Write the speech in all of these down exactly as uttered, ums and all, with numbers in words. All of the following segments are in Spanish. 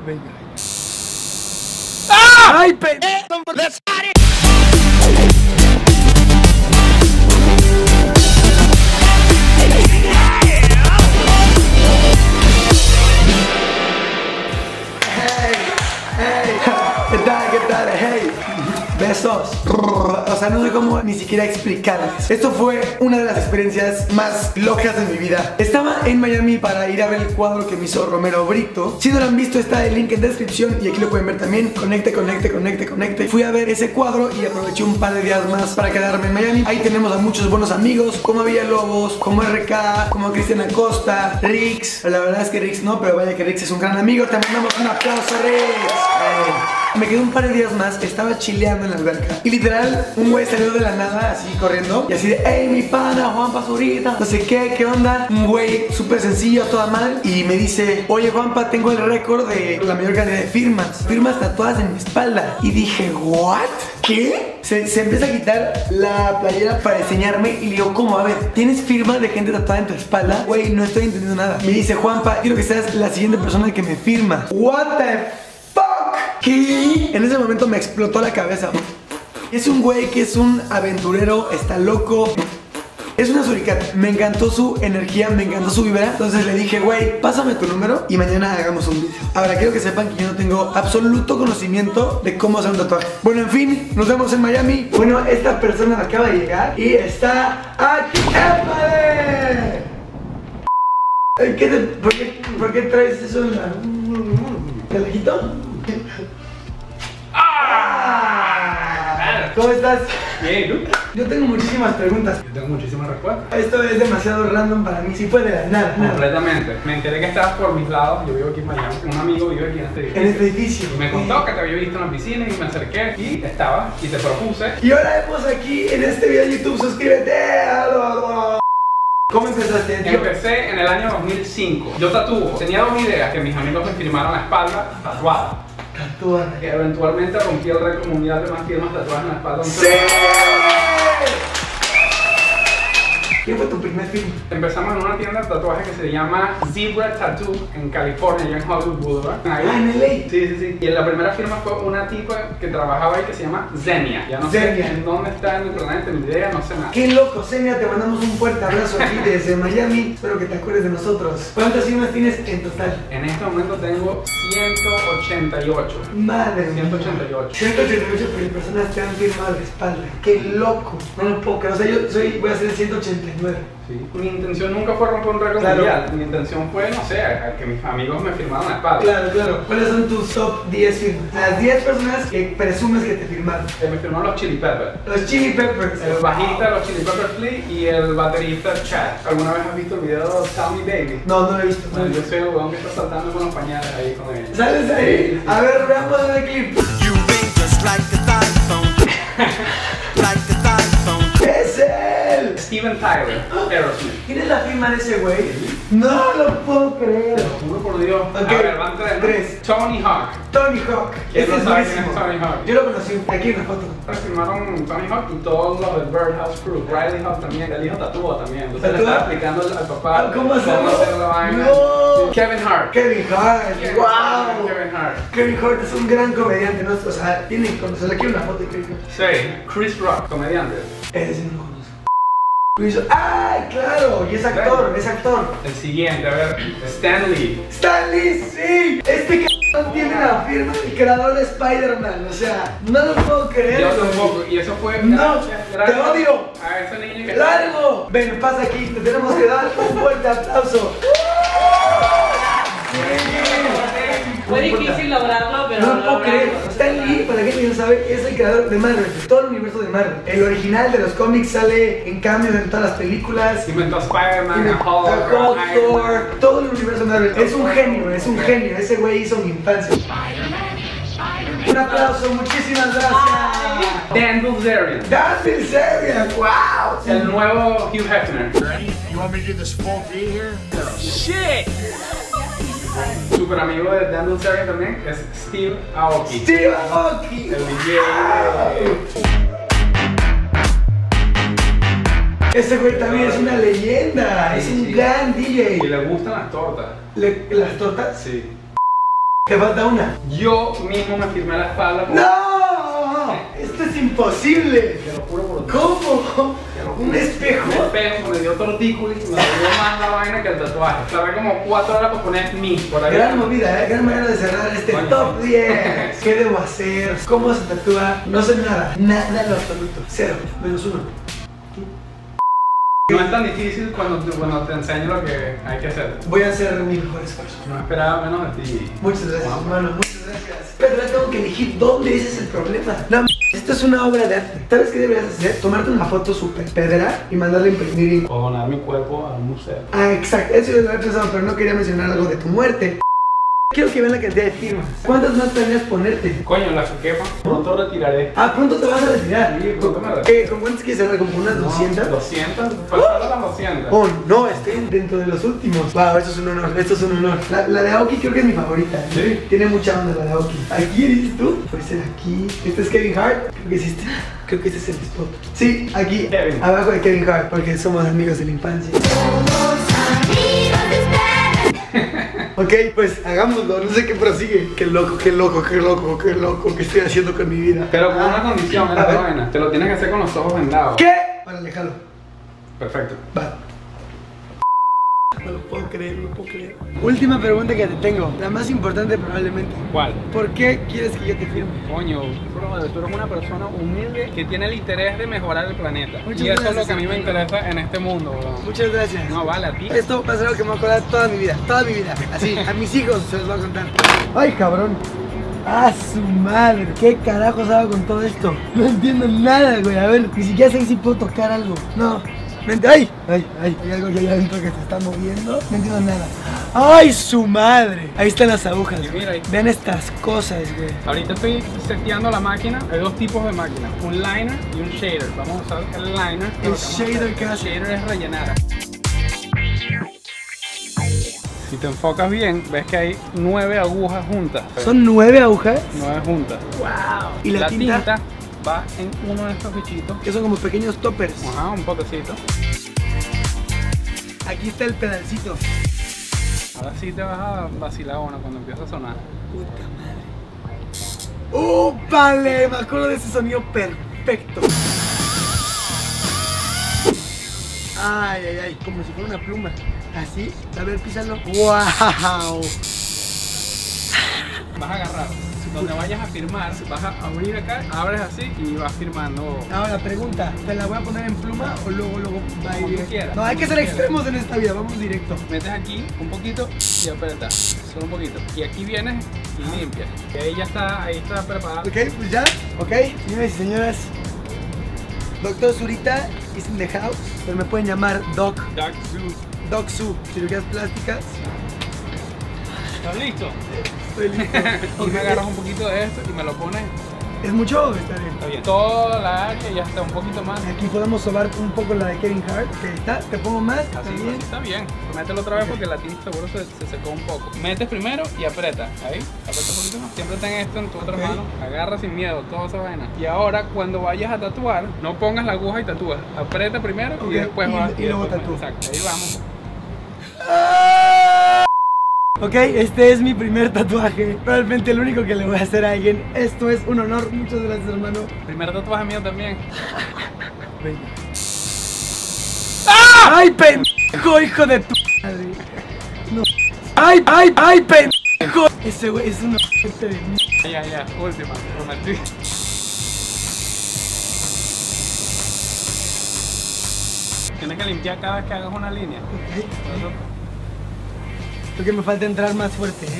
Venga. ¡Ah! ¡Ay, pe... Let's get it. ¿Qué tal? ¿Qué tal? Hey, besos. O sea, no sé cómo ni siquiera explicarles. Esto fue una de las experiencias más locas de mi vida. Estaba en Miami para ir a ver el cuadro que me hizo Romero Brito. Si no lo han visto, está el link en descripción y aquí lo pueden ver también. Conecte, conecte, conecte, conecte. Fui a ver ese cuadro y aproveché un par de días más para quedarme en Miami. Ahí tenemos a muchos buenos amigos, como Villalobos, como R K, como Cristian Acosta, Rix. La verdad es que Rix no, pero vaya que Rix es un gran amigo. Te mandamos un aplauso, Rix. Hey. Me quedé un par de días más, estaba chileando en la alberca y literal un güey salió de la nada así corriendo y así de hey mi pana Juanpa Zurita, no sé qué, qué onda. Un güey súper sencillo, toda mal, y me dice oye Juanpa, tengo el récord de la mayor cantidad de firmas Firmas tatuadas en mi espalda. Y dije ¿what? ¿Qué? Se, se empieza a quitar la playera para enseñarme y le digo ¿cómo? A ver, ¿tienes firmas de gente tatuada en tu espalda? Güey, no estoy entendiendo nada. Me dice Juanpa, quiero que seas la siguiente persona que me firma. What the ¿qué? En ese momento me explotó la cabeza. Es un güey que es un aventurero, está loco. Es una suricata. Me encantó su energía, me encantó su vibra. Entonces le dije, güey, pásame tu número y mañana hagamos un video. Ahora quiero que sepan que yo no tengo absoluto conocimiento de cómo hacer un tatuaje. Bueno, en fin, nos vemos en Miami. Bueno, esta persona acaba de llegar y está aquí. ¡Épale! ¿Qué te, por, qué, ¿Por qué traes eso en la... ¿Te la quito? ¿Cómo estás? Bien, ¿tú? Yo tengo muchísimas preguntas. Yo tengo muchísimas respuestas. Esto es demasiado random para mí, si fue de la nada. Completamente. Me enteré que estabas por mis lados, yo vivo aquí en Miami, un amigo vive aquí en este edificio. En este edificio. Y me contó que te había visto en la piscina y me acerqué y estabas y te propuse. Y ahora vemos aquí en este video de YouTube, suscríbete. ¿Cómo empezaste, tío? Empecé en el año dos mil cinco. Yo tatúo. Tenía dos ideas, que mis amigos me firmaron la espalda tatuada. Tatuada. Que eventualmente rompí el récord mundial de más firmas tatuadas en la espalda. ¡Sí! ¿Quién fue tu primer film? Empezamos en una tienda de tatuajes que se llama Zebra Tattoo en California, allá en Hollywood Boulevard. Ah, en L A. Sí, sí, sí. Y la primera firma fue una tipa que trabajaba ahí que se llama Zenia. Ya no Zenia. sé en dónde está en internet, ni idea, no sé nada. Qué loco, Zenia, te mandamos un fuerte abrazo aquí desde Miami. Espero que te acuerdes de nosotros. ¿Cuántas firmas tienes en total? En este momento tengo ciento ochenta y ocho. Madre mía. ciento ochenta y ocho. ciento ochenta y ocho personas te han firmado la espalda. Qué loco. No lo puedo creer. O sea, yo soy, voy a ser ciento ochenta y nueve. Sí. Mi intención nunca fue romper un récord Claro. mundial. Mi intención fue, no sé, a, a que mis amigos me firmaran la espalda. Claro, claro. ¿Cuáles son tus top diez firmas? Las diez personas que presumes que te firmaron. Eh, me firmaron los Chili Peppers. Los Chili Peppers. El bajista de los Chili Peppers Flea y el baterista Chad. ¿Alguna vez has visto el video de Tell Me Baby? No, no lo he visto. Bueno, yo soy el weón que está saltando con los pañales ahí con ellos. ¿Sales ahí? A ver, veamos el clip. You ring just like a iPhone. Like a iPhone. ¡Es él! Steven Tyler, Aerosmith. ¿Tienes la firma de ese güey? No lo puedo creer. Te lo juro por Dios. Ok. A ver, van tres. ¿no? Tres. Tony Hawk. Tony Hawk. ¿Quién Este no es sabe quién buenísimo. es Tony Hawk? Yo lo conocí. Aquí en la foto. Ahora firmaron Tony Hawk y todos los del Birdhouse Crew. Riley Hawk también. El hijo tatúa también. Entonces le ¿Tatúa? estaba explicando al, al papá ¿Cómo hacerlo? hacer la vaina. No. Kevin Hart. Kevin Hart. Kevin ¡Wow! Hart, Kevin Hart. Kevin Hart es un gran comediante, ¿no? O sea, tienen que conocerlo. Aquí una foto de Kevin Hart. Sí. Chris Rock, comediante. Ese no lo conozco. Luis- ¡ay, claro! Y es actor, es actor. El siguiente, a ver, Stan Lee. ¡Stan Lee, sí! Este c*** tiene la firma del creador de Spider-Man. O sea, no lo puedo creer. Yo tampoco, y eso fue No, gracias, te gracias odio. a ese niño que ¡Largo! Ven, pasa aquí, te tenemos que dar un fuerte aplauso. Fue difícil lograrlo, pero No lo lo puedo creer. logramos. Stan Lee, para quien no sabe, es el creador de Marvel, de todo el universo de Marvel. El original de los cómics sale en cambios en todas las películas. inventó Spider-Man, Hulk, a Hulk, Iron Man. Thor, todo el universo de Marvel. Es un genio, es un genio. Ese güey hizo mi infancia. Un aplauso, muchísimas gracias. Dan Bilzerian, Dan Bilzerian, wow. el nuevo Hugh Hefner. Ready? You want me to do this full V here? Shit. Super amigo de Dan Bilzerian también es Steve Aoki. Steve Aoki. El D J. Ese güey también es una leyenda, es un Sí. gran D Y J. le gustan las tortas. Le- ¿Las tortas? Sí. Te falta una. Yo mismo me firmé la espalda. Por... ¡No! Esto es imposible. Te lo juro por ¿Cómo? Un espejo. Un espejo me dio tortícolis y me dolió más la vaina que el tatuaje. Tardé como cuatro horas para poner mi por ahí. Gran movida, ¿eh? Gran manera de cerrar este Bueno. top diez. ¿Qué debo hacer? ¿Cómo se tatúa? No sé nada. Nada en lo absoluto. Cero. Menos uno. No es tan difícil cuando te, cuando te enseño lo que hay que hacer. Voy a hacer mi mejor esfuerzo. No esperaba menos de ti. Muchas gracias, Wow. hermano. Muchas gracias. Pero ahora tengo que elegir dónde. Ese es el problema. No, m- esto es una obra de arte. ¿Sabes qué deberías hacer? Tomarte una foto súper pedra y mandarla a imprimir. Y... O donar mi cuerpo a un museo. Ah, exacto. Eso yo lo había pensado, pero no quería mencionar algo de tu muerte. Quiero que vean la cantidad de firmas. ¿Cuántas más planeas ponerte? Coño, la que quepa. Pronto retiraré. Ah, pronto te vas a retirar. Sí, pronto me retiro. ¿Qué? ¿Con cuántas quieres cerrar? ¿Con unas doscientas? doscientas. Pasaron las doscientas. Oh, no, estoy dentro de los últimos. Wow, esto es un honor, esto es un honor. La, la de Aoki creo que es mi favorita. ¿eh? ¿Sí? Tiene mucha onda la de Aoki. ¿Aquí eres tú? Puede ser aquí. Este es Kevin Hart. Creo que es este. Creo que este es el spot. Sí, aquí. Kevin. Abajo de Kevin Hart, porque somos amigos de la infancia. Ok, pues hagámoslo, no sé qué prosigue. Qué loco, qué loco, qué loco, qué loco, ¿qué estoy haciendo con mi vida? Pero con una Ah, condición, a es la ver. vaina. Te lo tienes que hacer con los ojos vendados. ¿Qué? Para alejarlo. Perfecto. Va. No lo puedo creer, no lo puedo creer. Última pregunta que te tengo, la más importante probablemente. ¿Cuál? ¿Por qué quieres que yo te firme? Coño, brother, tú eres una persona humilde que tiene el interés de mejorar el planeta. Muchas y eso gracias, es lo que a mí me hermano. interesa en este mundo, bro. Muchas gracias. No, vale, a ti. Esto va a ser algo que me va a acordar toda mi vida, toda mi vida. Así, a mis hijos se los voy a contar. Ay, cabrón. ¡Ah, su madre! ¿Qué carajos hago con todo esto? No entiendo nada, güey. A ver, ni siquiera sé si puedo tocar algo. No. Mente, ¡ay! ¡Ay! ¡Ay! Hay algo que hay adentro que se está moviendo. No entiendo nada. ¡Ay, su madre! Ahí están las agujas. Y mira ahí. Vean estas cosas, güey. Ahorita estoy seteando la máquina. Hay dos tipos de máquinas, un liner y un shader. Vamos a usar el liner. El Lo que vamos a shader, hacer- ¿qué hace? El shader es rellenar. Si te enfocas bien, ves que hay nueve agujas juntas. Son nueve agujas. Nueve juntas. ¡Wow! Y la, La tinta, tinta va en uno de estos bichitos. que son como pequeños toppers. Ajá, un potecito. Aquí está el pedalcito. Ahora sí te vas a vacilar una cuando empieza a sonar. Puta madre. ¡Úpale! Me acuerdo de ese sonido perfecto. Ay, ay, ay, como si fuera una pluma. Así, a ver, písalo. ¡Wow! Vas a agarrar. Donde vayas a firmar, vas a abrir acá, abres así y vas firmando. Ahora, pregunta, ¿te la voy a poner en pluma o luego, luego va a ir Como tú directo? quieras, No, hay como que tú ser quieras. extremos en esta vida, vamos directo. Metes aquí un poquito y apretas. Solo un poquito. Y aquí vienes y limpias. Y ahí ya está, ahí está preparado. Ok, pues ya, ok, señores y señoras. Doctor Zurita is in the house, pero me pueden llamar Doc, Dark Zoo. Doc Su, cirugías plásticas. ¿Estás listo? Estoy listo. Y Ok, me agarras un poquito de esto y me lo pones. ¿Es mucho? Está bien. Está bien. Toda la área ya está un poquito más. Aquí podemos sobar un poco la de Kevin Hart. Ok, está. Te pongo más. Así, También. así está bien. Mételo otra vez porque la tinta seguro se, se secó un poco. Metes primero y aprieta. Ahí, aprieta un poquito más. Siempre ten esto en tu otra Ok. mano. Agarra sin miedo toda esa vaina. Y ahora cuando vayas a tatuar, no pongas la aguja y tatúas. Aprieta primero Ok, y después y- vas. y luego después- tatúa. Exacto, ahí vamos. Ok, este es mi primer tatuaje. Probablemente el único que le voy a hacer a alguien. Esto es un honor. Muchas gracias, hermano. Primer tatuaje mío también. Venga. ¡Ay, pendejo, hijo de tu madre! No. ¡Ay, ay, ay, pendejo! Ese güey es una suerte de mierda. Ya, ya, última, prometí. Tienes que limpiar cada vez que hagas una línea. Ok. Por eso- Creo que me falta entrar más fuerte, ¿eh?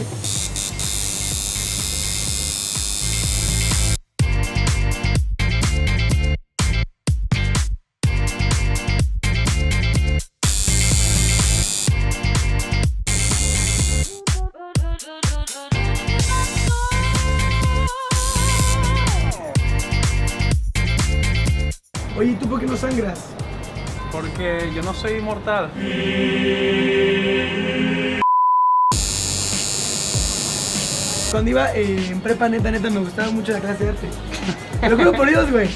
Oye, ¿y tú por qué no sangras? Porque yo no soy inmortal. Cuando iba eh, en prepa, neta, neta, me gustaba mucho la clase de arte. Te lo juro por Dios, güey.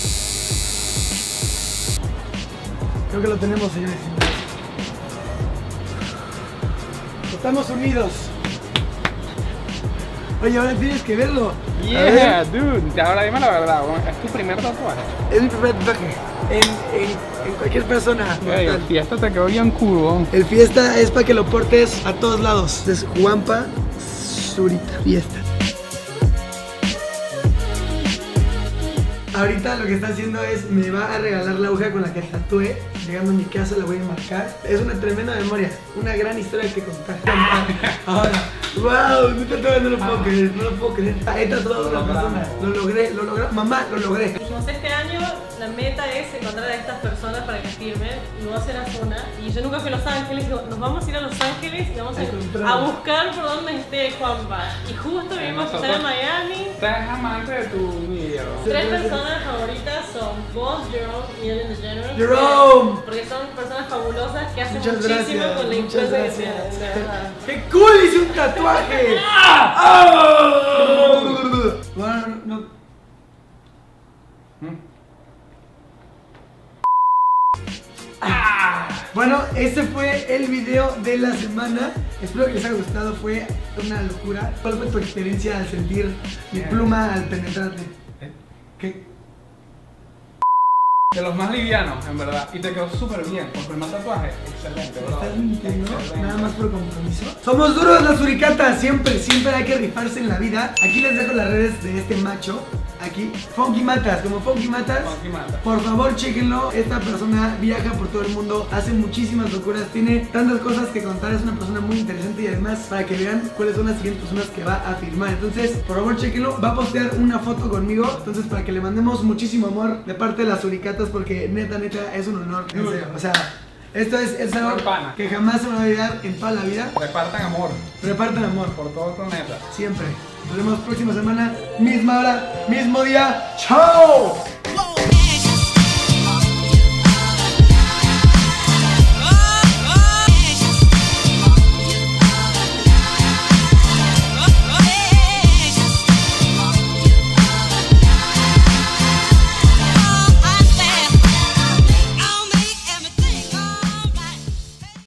Creo que lo tenemos, señores y señores. Estamos unidos. Oye, ahora tienes que verlo. A Yeah, ver. dude. Ahora dime la verdad, ¿es tu primer tatuaje? Es mi primer tatuaje. En, en, en cualquier persona. Ey, el fiesta te quedó bien curvo. El fiesta es para que lo portes a todos lados. Es Juanpa Zurita. Fiesta. Ahorita lo que está haciendo es me va a regalar la aguja con la que tatué. Llegando a mi casa la voy a marcar. Es una tremenda memoria, una gran historia que contar. Ahora, wow, no, tatué, no lo puedo creer, no lo puedo creer. He tatuado a una persona, lo logré, lo logré, mamá, lo logré. Dijimos, este año la meta es encontrar a estas personas para que firmen. Y no va a ser a zona. Y yo nunca fui a Los Ángeles. Digo, nos vamos a ir a Los Ángeles y vamos a, a buscar por dónde esté Juanpa. Y justo vimos que está en Miami. Estás amante de tu video. Tres personas favoritas son vos, Jerome y Ellen DeGeneres. Jerome. Porque son personas fabulosas que hacen Muchas muchísimo gracias, con la muchas empresa que gracias. tienen, de verdad. ¡Qué cool! Hice un tatuaje. ¡Ah! Bueno, no, no. Bueno, ese fue el video de la semana. Espero que les haya gustado, fue una locura. ¿Cuál fue tu experiencia al sentir mi pluma al penetrarte? ¿Eh? ¿Qué? De los más livianos, en verdad. Y te quedó súper bien. Por primer tatuaje, excelente, bro. ¿Estás mintiendo? Excelente. Nada más por compromiso. Somos duros las suricatas, siempre, siempre hay que rifarse en la vida. Aquí les dejo las redes de este macho. Aquí, Funky Matas, como Funky Matas. Funky Matas. Por favor, chéquenlo. Esta persona viaja por todo el mundo, hace muchísimas locuras, tiene tantas cosas que contar. Es una persona muy interesante y además para que vean cuáles son las siguientes personas que va a firmar. Entonces, por favor, chéquenlo. Va a postear una foto conmigo. Entonces, para que le mandemos muchísimo amor de parte de las suricatas, porque neta, neta, es un honor. En serio. O sea, esto es, es algo Pana. que jamás se me va a olvidar en toda la vida. Repartan amor Repartan amor. por todo el planeta. Siempre. Nos vemos próxima semana, misma hora, mismo día. ¡Chao!